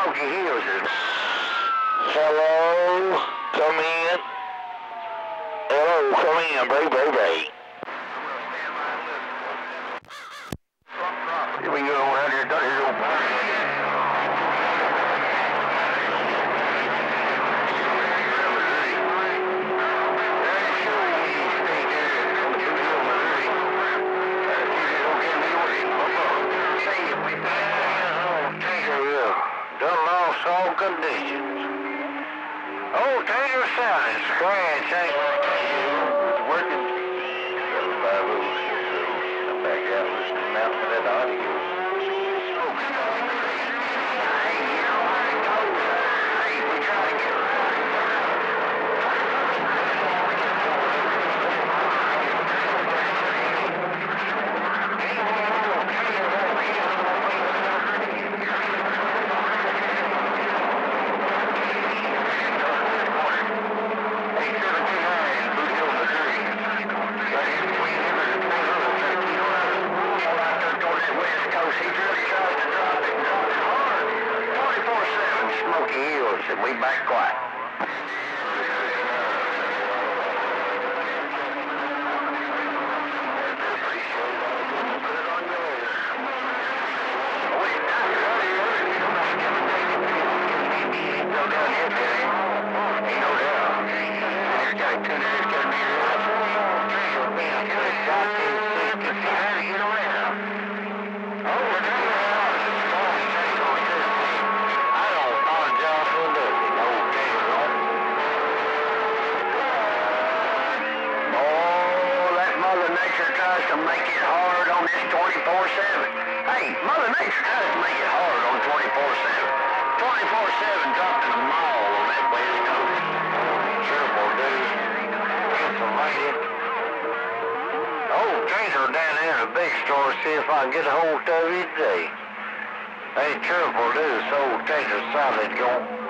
Smoky Hills is... Hello? Come in. Hello, come in, baby. Here we go, around here, done here, old party. All conditions. OldManTaterSalid, scratch, ain't working. I'm back out listening now to that audio. Hey, we try to get and we back quiet. To make it hard on this 24/7. Hey, Mother Nature tries to make it hard on 24/7. 24/7 dropped in a mall on that West Coast. Terrible, dude. Pennsylvania. Old Tater down there in the big store, see if I can get a hold of you today. Hey, terrible, dude. It's OldManTaterSalid going.